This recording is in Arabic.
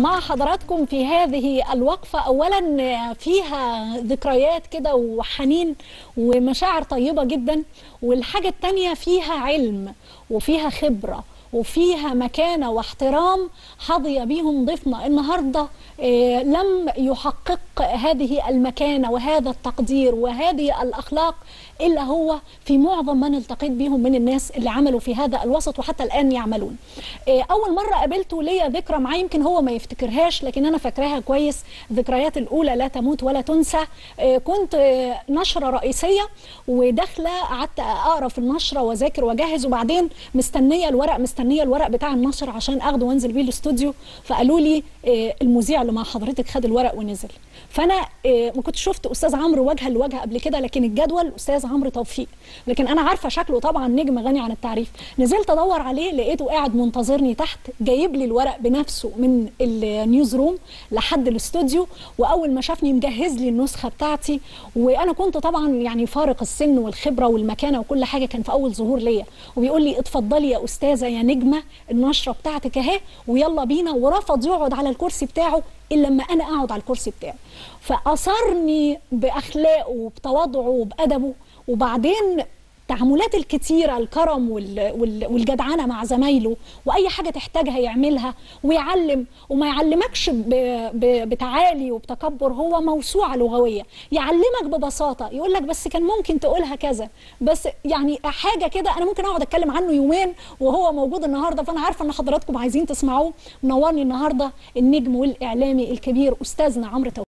مع حضراتكم في هذه الوقفة. أولا فيها ذكريات كده وحنين ومشاعر طيبة جدا، والحاجة التانية فيها علم وفيها خبرة وفيها مكانة واحترام حظي بيهم ضيفنا النهاردة. لم يحقق هذه المكانة وهذا التقدير وهذه الأخلاق إلا هو في معظم من التقيت بيهم من الناس اللي عملوا في هذا الوسط وحتى الآن يعملون. أول مرة قابلته ليا ذكرى معاه، يمكن هو ما يفتكرهاش لكن أنا فاكراها كويس. ذكريات الأولى لا تموت ولا تنسى. كنت نشرة رئيسية وداخلة قعدت أقرأ في النشرة وذاكر وجهز، وبعدين مستنية الورق بتاع النشر عشان أخده وانزل بيه الاستوديو. فقالوا لي المذيع اللي مع حضرتك خد الورق ونزل. فأنا ما كنت شفت أستاذ عمرو وجها لوجه قبل كده، لكن الجدول أستاذ عمرو توفيق، لكن أنا عارفة شكله طبعا نجم غني عن التعريف. نزلت أدور عليه لقيته قاعد منتظرني تحت، جايب لي الورق بنفسه من النيوز روم لحد الاستوديو، وأول ما شافني مجهز لي النسخة بتاعتي. وأنا كنت طبعا يعني فارق السن والخبرة والمكانة وكل حاجة، كان في أول ظهور ليا، وبيقول لي اتفضلي يا أستاذة يا نجمة النشرة بتاعتك أهي ويلا بينا، ورفض يقعد على الكرسي بتاعه إلا لما أنا أقعد على الكرسي بتاعه. فأثرني بأخلاقه وبتواضعه وبأدبه، وبعدين التعاملات الكتيرة، الكرم والجدعنة مع زمايله، وأي حاجة تحتاجها يعملها ويعلم، وما يعلمكش بتعالي وبتكبر، هو موسوعة لغوية، يعلمك ببساطة، يقول لك بس كان ممكن تقولها كذا، بس يعني حاجة كده أنا ممكن أقعد أتكلم عنه يومين وهو موجود النهاردة. فأنا عارفة أن حضراتكم عايزين تسمعوه. منورني النهاردة النجم والإعلامي الكبير أستاذنا عمرو توفيق.